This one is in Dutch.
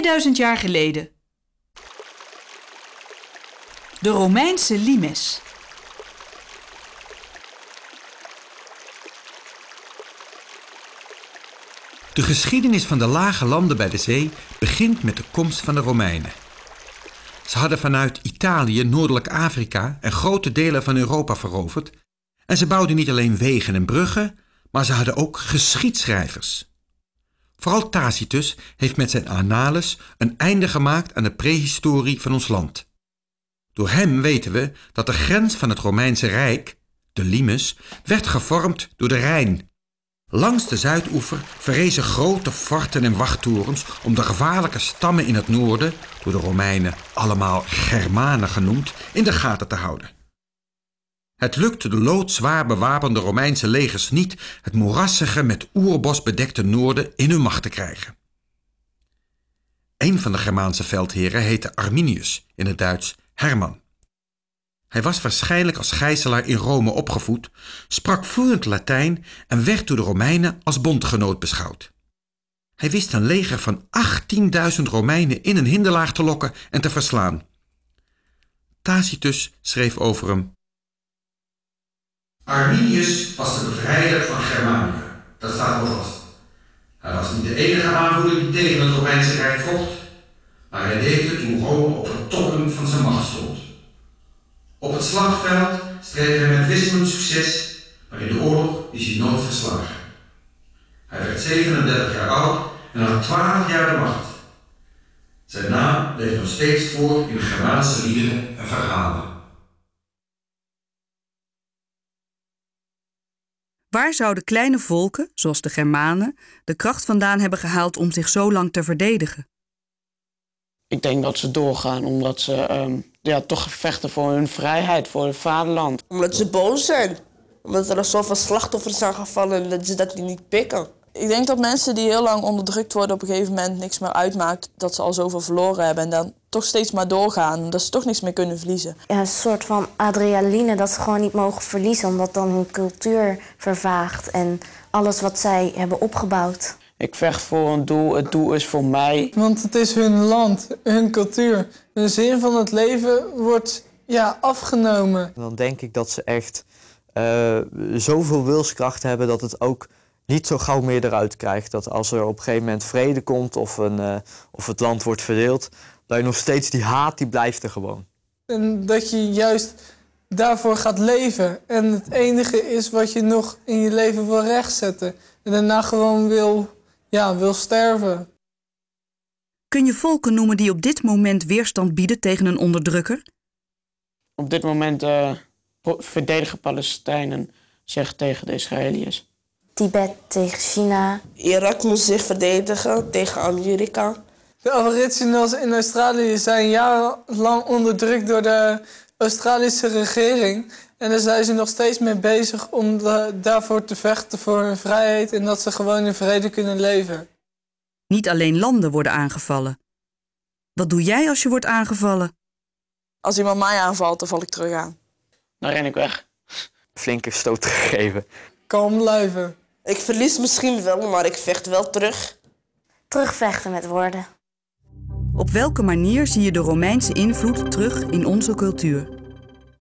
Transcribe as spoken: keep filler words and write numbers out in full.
tweeduizend jaar geleden. De Romeinse limes. De geschiedenis van de lage landen bij de zee begint met de komst van de Romeinen. Ze hadden vanuit Italië noordelijk Afrika en grote delen van Europa veroverd. En ze bouwden niet alleen wegen en bruggen, maar ze hadden ook geschiedschrijvers. Vooral Tacitus heeft met zijn Annales een einde gemaakt aan de prehistorie van ons land. Door hem weten we dat de grens van het Romeinse Rijk, de limes, werd gevormd door de Rijn. Langs de zuidoever verrezen grote forten en wachttorens om de gevaarlijke stammen in het noorden, door de Romeinen allemaal Germanen genoemd, in de gaten te houden. Het lukte de loodzwaar bewapende Romeinse legers niet het moerassige met oerbos bedekte noorden in hun macht te krijgen. Een van de Germaanse veldheren heette Arminius, in het Duits Herman. Hij was waarschijnlijk als gijzelaar in Rome opgevoed, sprak vloeiend Latijn en werd door de Romeinen als bondgenoot beschouwd. Hij wist een leger van achttienduizend Romeinen in een hinderlaag te lokken en te verslaan. Tacitus schreef over hem: Arminius was de bevrijder van Germanica. Dat staat wel vast. Hij was niet de enige aanvoerder die tegen het Romeinse Rijk vocht, maar hij deed het toen Rome op het toppen van zijn macht stond. Op het slagveld streed hij met wisselend succes, maar in de oorlog is hij nooit verslagen. Hij werd zevenendertig jaar oud en had twaalf jaar de macht. Zijn naam leeft nog steeds voor in Germaanse liederen en verhalen. Waar zouden kleine volken, zoals de Germanen, de kracht vandaan hebben gehaald om zich zo lang te verdedigen? Ik denk dat ze doorgaan omdat ze um, ja, toch vechten voor hun vrijheid, voor het vaderland. Omdat ze boos zijn. Omdat er zoveel slachtoffers zijn gevallen en dat ze dat niet pikken. Ik denk dat mensen die heel lang onderdrukt worden op een gegeven moment niks meer uitmaakt. Dat ze al zoveel verloren hebben en dan toch steeds maar doorgaan. Dat ze toch niks meer kunnen verliezen. Ja, een soort van adrenaline dat ze gewoon niet mogen verliezen. Omdat dan hun cultuur vervaagt en alles wat zij hebben opgebouwd. Ik vecht voor een doel, het doel is voor mij. Want het is hun land, hun cultuur. De zin van het leven wordt ja, afgenomen. Dan denk ik dat ze echt uh, zoveel wilskracht hebben dat het ook niet zo gauw meer eruit krijgt. Dat als er op een gegeven moment vrede komt of, een, uh, of het land wordt verdeeld, dat je nog steeds die haat, die blijft er gewoon. En dat je juist daarvoor gaat leven. En het enige is wat je nog in je leven wil rechtzetten. En daarna gewoon wil... Ja, wil sterven. Kun je volken noemen die op dit moment weerstand bieden tegen een onderdrukker? Op dit moment uh, verdedigen Palestijnen zich tegen de Israëliërs. Tibet tegen China. Irak moet zich verdedigen tegen Amerika. De aboriginals in Australië zijn jarenlang onderdrukt door de Australische regering. En daar zijn ze nog steeds mee bezig om de, daarvoor te vechten voor hun vrijheid en dat ze gewoon in vrede kunnen leven. Niet alleen landen worden aangevallen. Wat doe jij als je wordt aangevallen? Als iemand mij aanvalt, dan val ik terug aan. Dan ren ik weg. Flinke stoot gegeven. Kalm blijven. Ik verlies misschien wel, maar ik vecht wel terug. Terugvechten met woorden. Op welke manier zie je de Romeinse invloed terug in onze cultuur?